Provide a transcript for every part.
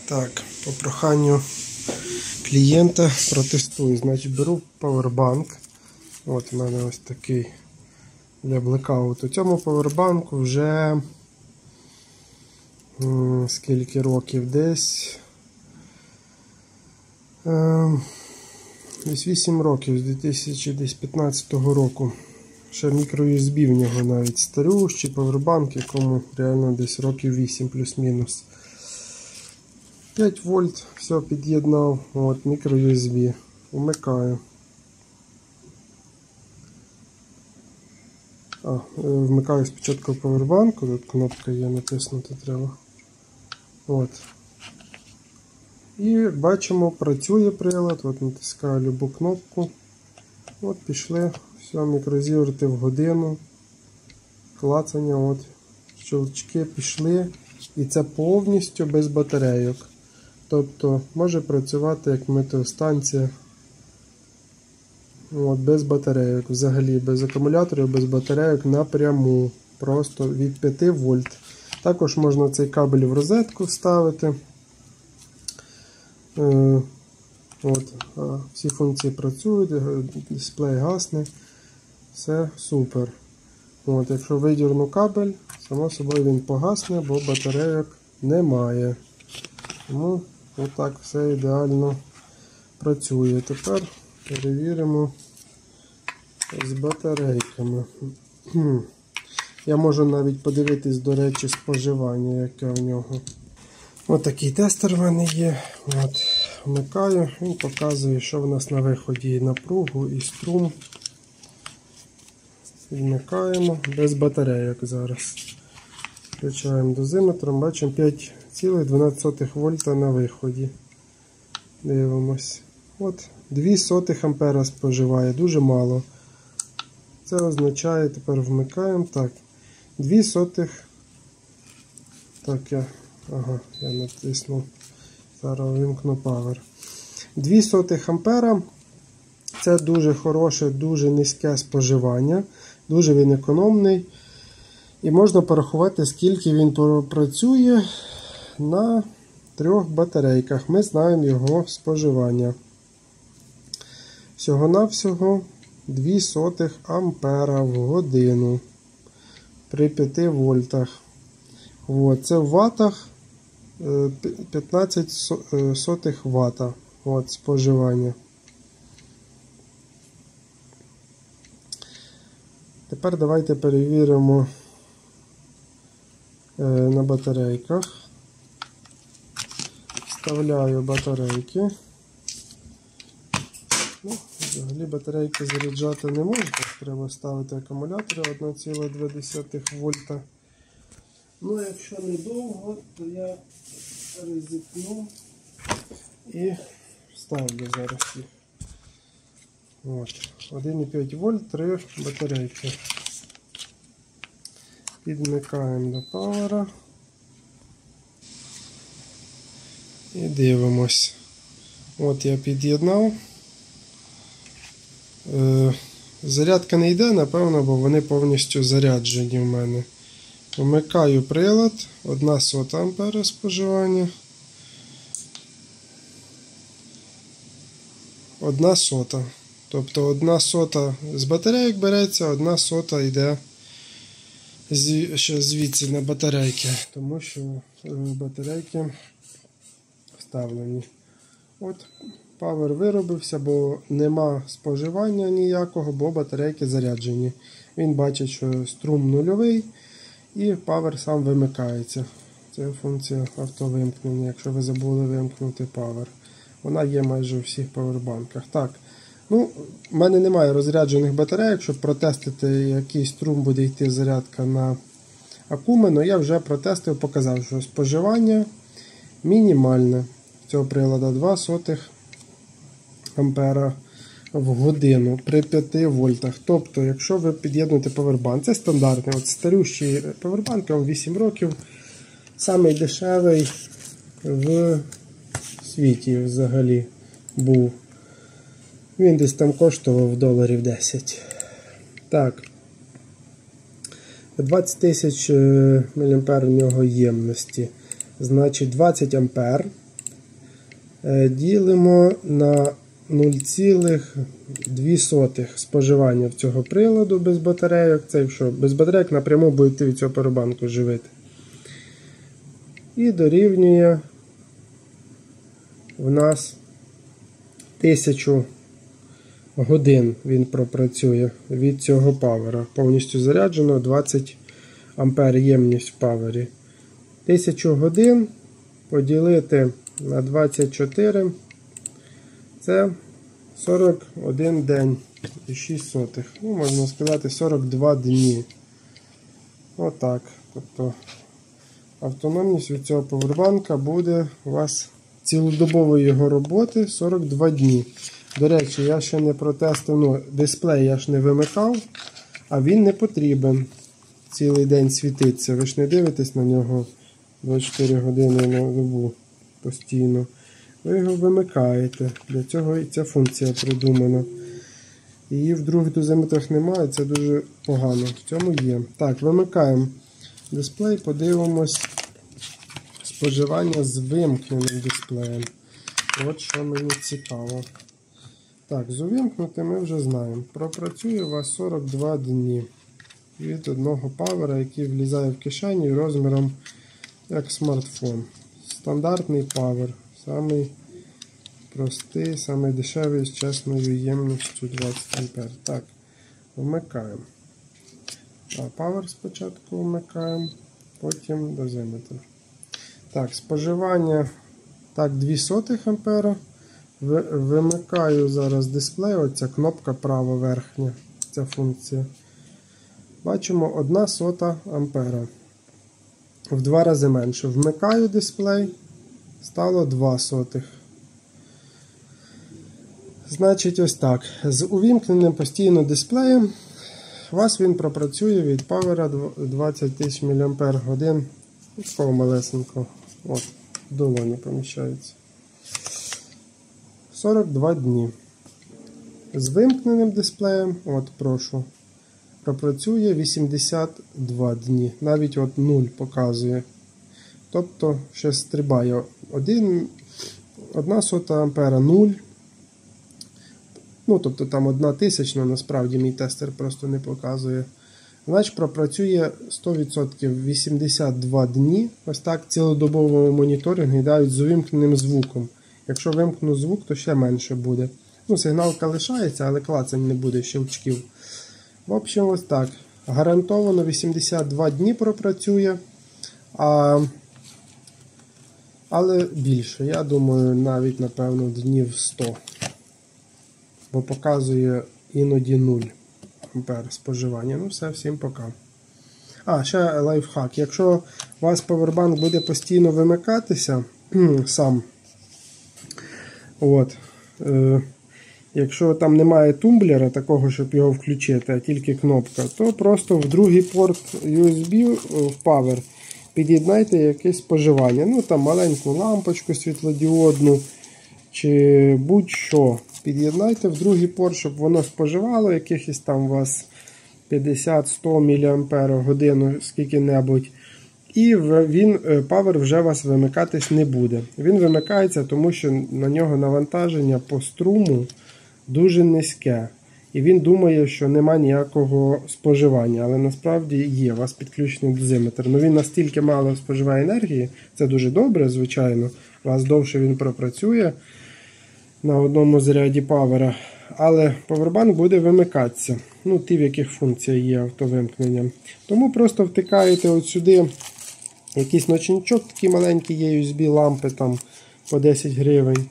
Так, по проханню клієнта протестую. Значить, беру павербанк. От у мене ось такий для блекауту. Цьому павербанку вже скільки років? Десь 8 років, з 2015 року. Ще мікро-USB в нього навіть старющий павербанк, якому реально десь років 8 плюс-мінус. 5 вольт, все під'єднав, от мікро-USB, вмикаю. Вмикаю спочатку павербанку, тут кнопка є, натиснути треба. От. І як бачимо, працює прилад, от натискаю любу кнопку. От пішли, все, мікрозіверти в годину. Клацання, от, щелчки пішли. І це повністю без батарейок. Тобто може працювати як метеостанція. От, без батарейок, взагалі без акумуляторів, без батарейок напряму. Просто від 5 вольт. Також можна цей кабель в розетку вставити. От, всі функції працюють, дисплей гасне. Все супер. От, якщо видірну кабель, само собою він погасне, бо батарейок немає. Тому отак все ідеально працює. Тепер перевіримо з батарейками. Я можу навіть подивитись, до речі, споживання, яке в нього. Ось такий тестер в мене є. От, вмикаю, він показує, що в нас на виході і напругу, і струм. Вмикаємо без батарейок зараз. Включаємо дозиметром, бачимо 5,12 вольта на виході. Дивимось. От 0,02 ампера споживає, дуже мало. Це означає, тепер вмикаємо, так, 0,02. Так, я натиснув, зараз вимкну Power. 0,02 ампера. Це дуже хороше, дуже низьке споживання, дуже він економний. І можна порахувати, скільки він працює на 3 батарейках. Ми знаємо його споживання. Всього-навсього 0,02 ампера в годину при 5 вольтах. От, це в ватах 15 сотих вата. От, споживання. Тепер давайте перевіримо на батарейках. Вставляю батарейки. Ну, взагалі батарейки заряджати не можна, треба ставити акумулятори 1,2 вольта. Ну, якщо недовго, то я ризикну і вставлю зараз їх. От, 1,5 вольт, 3 батарейки. Підмикаємо до павера. І дивимось. От я під'єднав. Зарядка не йде, напевно, бо вони повністю заряджені в мене. Вмикаю прилад, 0,01 ампера споживання. 0,01. Тобто 0,01 з батарейок береться, 0,01 йде ще звідси на батарейки, тому що батарейки вставлені. От, павер виробився, бо нема споживання ніякого, бо батарейки заряджені. Він бачить, що струм нульовий і павер сам вимикається. Це функція автовимкнення, якщо ви забули вимкнути павер. Вона є майже у всіх павербанках. Так, ну, в мене немає розряджених батарейок, щоб протестити, який струм буде йти зарядка на акуми, але я вже протестив, показав, що споживання мінімальне цього приладу 0,02 ампера в годину при 5 вольтах. Тобто, якщо ви під'єднуєте павербанк, це стандартний, от старющий павербанк, вам 8 років, самий дешевий в світі взагалі був. Він десь там коштував доларів 10. Так. 20 тисяч мА в нього ємності. Значить 20 ампер ділимо на 0,2 споживання в цього приладу без батарейок. Це якщо без батарейок напряму будете від цього павербанку живити. І дорівнює в нас 1000 годин він пропрацює від цього павера. Повністю заряджено, 20 ампер ємність в павері. 1000 годин поділити на 24 це 41 день і 6 сотих. Ну, можна сказати 42 дні. Отак. Тобто автономність від цього павербанка буде у вас цілодобової його роботи 42 дні. До речі, я ще не протестив, дисплей я ж не вимикав, а він не потрібен цілий день світиться. Ви ж не дивитесь на нього 24 години на добу постійно. Ви його вимикаєте. Для цього і ця функція придумана. Її в других дозиметрах немає, це дуже погано. В цьому є. Так, вимикаємо дисплей, подивимось споживання з вимкненим дисплеєм. От що мені цікаво. Так, з увімкнутим ми вже знаємо. Пропрацює у вас 42 дні від одного павера, який влізає в кишеню розміром як смартфон. Стандартний павер. Самий простий, самий дешевий з чесною ємністю 20 А. Так, вмикаємо. Павер спочатку вмикаємо, потім дозиметр. Так, споживання 0,02 А. Вимикаю зараз дисплей, оця кнопка права верхня, ця функція. Бачимо 0,01 ампера. В 2 рази менше. Вмикаю дисплей, стало 0,02. Значить ось так. З увімкненим постійно дисплеєм у вас він пропрацює від павера 20 000 мАч. Такого малесенького. От, в долоні поміщається. 42 дні. З вимкненим дисплеєм, от прошу, пропрацює 82 дні. Навіть от 0 показує. Тобто ще стрибає 0,01 А 0. Ну, тобто там 1000, насправді мій тестер просто не показує. Значить, пропрацює 100% 82 дні. Ось так цілодобовому моніторингу дають з увімкненим звуком. Якщо вимкну звук, то ще менше буде. Ну, сигналка лишається, але клацань не буде, щелчків. В общем, ось так. Гарантовано 82 дні пропрацює. Але більше. Я думаю, навіть, напевно, днів 100. Бо показує іноді 0 ампер споживання. Ну все, всім пока. Ще лайфхак. Якщо у вас павербанк буде постійно вимикатися сам, якщо там немає тумблера такого, щоб його включити, а тільки кнопка, то просто в другий порт USB в Power під'єднайте якесь споживання. Ну там маленьку лампочку світлодіодну чи будь-що. Під'єднайте в другий порт, щоб воно споживало якихось там у вас 50-100 мАч скільки-небудь. І павер вже вас вимикатись не буде. Він вимикається, тому що на нього навантаження по струму дуже низьке. І він думає, що нема ніякого споживання. Але насправді є, у вас підключений дозиметр. Ну він настільки мало споживає енергії, це дуже добре, звичайно. У вас довше він пропрацює на одному заряді павера. Але павербанк буде вимикатися. Ну, ті, в яких функція є автовимкнення. Тому просто втикаєте от сюди якийсь ночничок, такі маленькі є USB-лампи там по 10 гривень.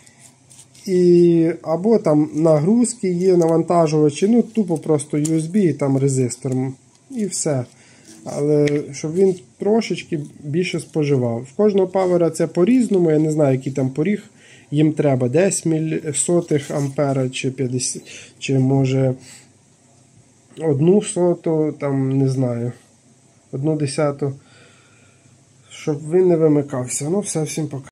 Або там нагрузки є, навантажувачі, ну тупо просто USB і там резистор. І все. Але щоб він трошечки більше споживав. В кожного павера це по-різному, я не знаю, який там поріг їм треба. 10 сотих ампера чи 50, чи може 1 соту, там не знаю, 1/10, щоб він не вимикався. Ну все, всім пока.